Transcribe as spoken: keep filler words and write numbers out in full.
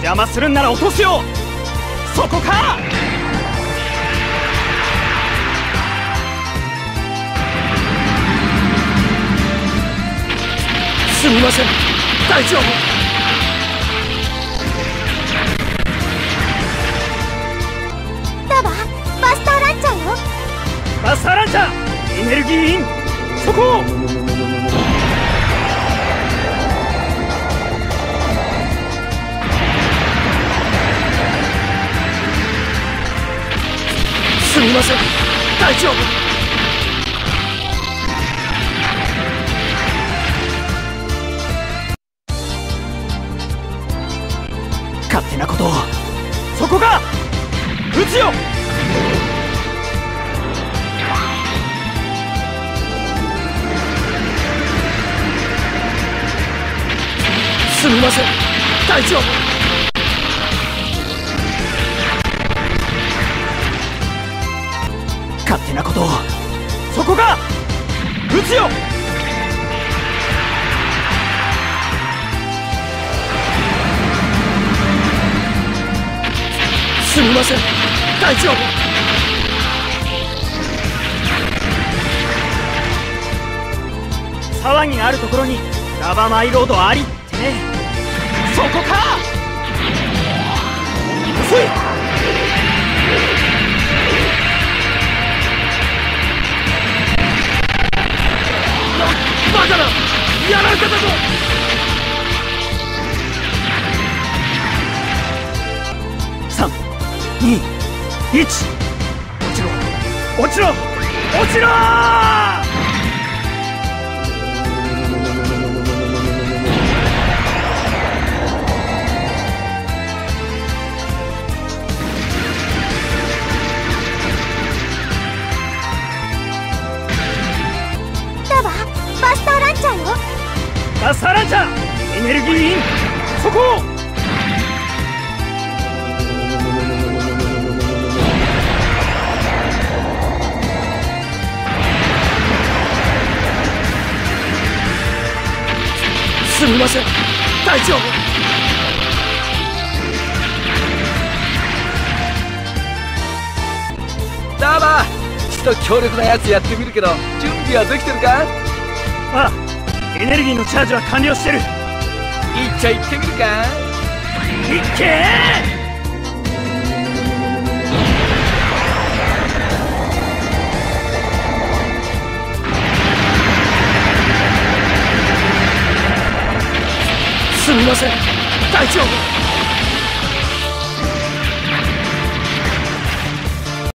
邪魔するんなら落とすよ。そこか。すみません、大丈夫。 ダバ、バスターランチャーよ。 バスターランチャー、エネルギーイン、そこ。すみません、大丈夫。勝手なことを。そこか。撃つよ。すみません、大丈夫。勝手なことを。そこか。撃つよ。すみません、大丈夫。騒ぎがあるところにラバマイロードありってね。そこか。遅い。バカだ、やられてたぞ。さん、に、いち、落ちろ落ちろ落ちろ。 ダバ、バスターランチャーよ。 バスターランチャー、エネルギーイン、そこ。すみません、大丈夫。 ダーバー、ちょっと強力なやつやってみるけど、準備はできてるか？ ああ、エネルギーのチャージは完了してる。 いっちゃ行ってみるか？ いっけー。すみません、大丈夫。